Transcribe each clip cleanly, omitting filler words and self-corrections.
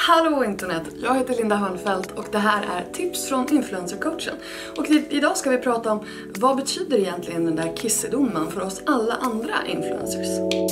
Hallå internet! Jag heter Linda Hörnfeldt och det här är tips från influencercoachen. Och idag ska vi prata om vad betyder egentligen den där kissedomen för oss alla andra influencers.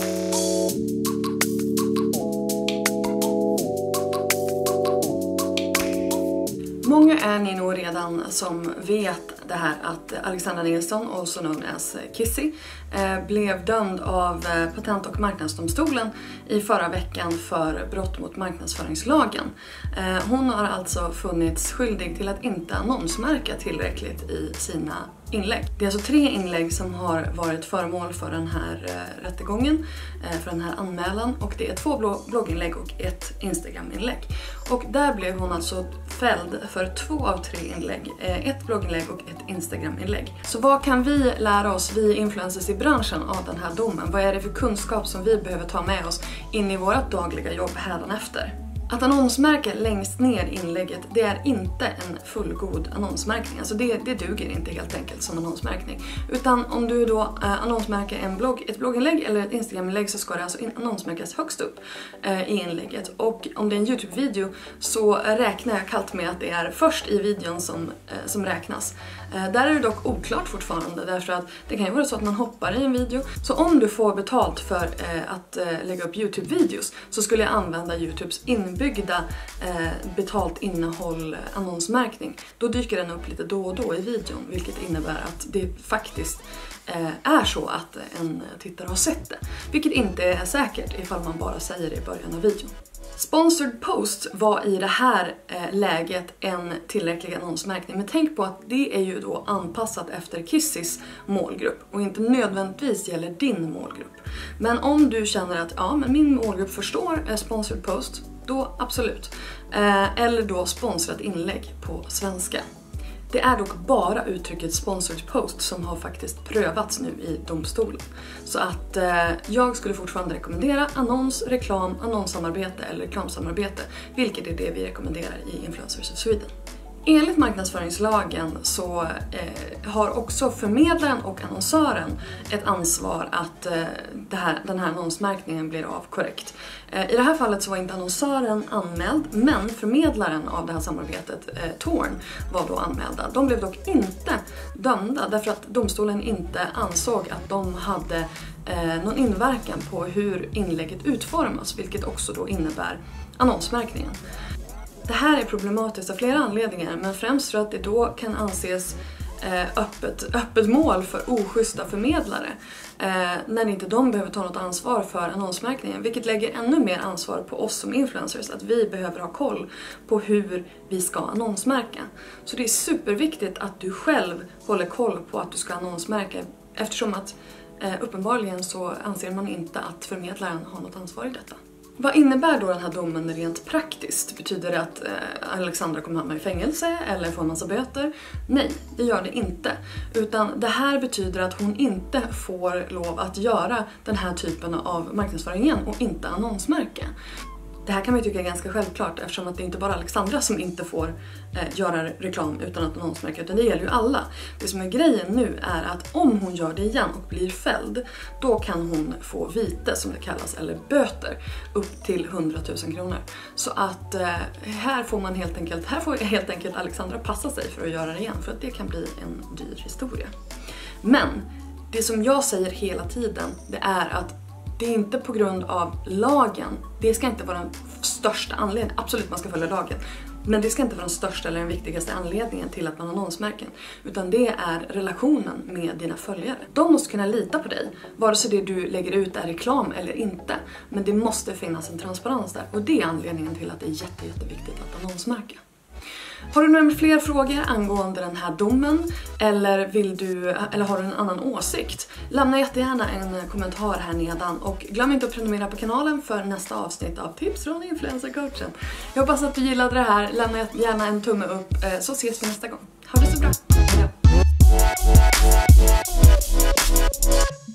Många är ni nog redan som vet det här att Alexandra Nilsson, also known as Kissy, blev dömd av Patent- och marknadsdomstolen i förra veckan för brott mot marknadsföringslagen. Hon har alltså funnits skyldig till att inte annonsmärka tillräckligt i sina inlägg. Det är alltså 3 inlägg som har varit föremål för den här rättegången, för den här anmälan, och det är 2 blogginlägg och 1 Instagram-inlägg. Och där blev hon alltså fälld för 2 av 3 inlägg, 1 blogginlägg och 1 Instagram-inlägg. Så vad kan vi lära oss, vi influencers i branschen, av den här domen? Vad är det för kunskap som vi behöver ta med oss in i vårt dagliga jobb hädanefter? Att annonsmärka längst ner inlägget, det är inte en fullgod annonsmärkning. Alltså det duger inte helt enkelt som annonsmärkning. Utan om du då annonsmärker ett blogginlägg eller ett Instagram-inlägg, så ska det alltså annonsmärkas högst upp i inlägget. Och om det är en YouTube-video så räknar jag kallt med att det är först i videon som räknas. Där är det dock oklart fortfarande, därför att det kan ju vara så att man hoppar i en video. Så om du får betalt för att lägga upp YouTube-videos, så skulle jag använda YouTubes inbyggda betalt innehåll annonsmärkning. Då dyker den upp lite då och då i videon, vilket innebär att det faktiskt är så att en tittare har sett det. Vilket inte är säkert ifall man bara säger det i början av videon. Sponsored post var i det här läget en tillräcklig annonsmärkning. Men tänk på att det är ju då anpassat efter Kissys målgrupp och inte nödvändigtvis gäller din målgrupp. Men om du känner att ja, men min målgrupp förstår sponsored post, då absolut. Eller då sponsrat inlägg på svenska. Det är dock bara uttrycket sponsored post som har faktiskt prövats nu i domstolen. Så att jag skulle fortfarande rekommendera annons, reklam, annonssamarbete eller reklamsamarbete. Vilket är det vi rekommenderar i Influencers of Sweden. Enligt marknadsföringslagen så har också förmedlaren och annonsören ett ansvar att den här annonsmärkningen blir av korrekt. I det här fallet så var inte annonsören anmäld, men förmedlaren av det här samarbetet, Torn, var då anmälda. De blev dock inte dömda därför att domstolen inte ansåg att de hade någon inverkan på hur inlägget utformas, vilket också då innebär annonsmärkningen. Det här är problematiskt av flera anledningar, men främst för att det då kan anses öppet mål för oschyssta förmedlare när inte de behöver ta något ansvar för annonsmärkningen, vilket lägger ännu mer ansvar på oss som influencers, att vi behöver ha koll på hur vi ska annonsmärka. Så det är superviktigt att du själv håller koll på att du ska annonsmärka, eftersom att uppenbarligen så anser man inte att förmedlaren har något ansvar i detta. Vad innebär då den här domen rent praktiskt? Betyder det att Alexandra kommer hamna i fängelse eller få en massa böter? Nej, det gör det inte. Utan det här betyder att hon inte får lov att göra den här typen av marknadsföring igen och inte annonsmärka. Det här kan man ju tycka är ganska självklart, eftersom att det inte bara är Alexandra som inte får göra reklam utan att annonsmärka, utan det gäller ju alla. Det som är grejen nu är att om hon gör det igen och blir fälld, då kan hon få vite, som det kallas, eller böter, upp till 100 000 kronor. Så att här får helt enkelt Alexandra passa sig för att göra det igen, för att det kan bli en dyr historia. Men det som jag säger hela tiden, det är att det är inte på grund av lagen. Det ska inte vara den största anledningen. Absolut, man ska följa lagen. Men det ska inte vara den största eller den viktigaste anledningen till att man annonsmärker. Utan det är relationen med dina följare. De måste kunna lita på dig, vare sig det du lägger ut är reklam eller inte. Men det måste finnas en transparens där. Och det är anledningen till att det är jätteviktigt att annonsmärka. Har du några fler frågor angående den här domen, eller har du en annan åsikt? Lämna jättegärna en kommentar här nedan, och glöm inte att prenumerera på kanalen för nästa avsnitt av tips från influencercoachen. Jag hoppas att du gillade det här. Lämna gärna en tumme upp, så ses vi nästa gång. Ha det så bra! Hej då.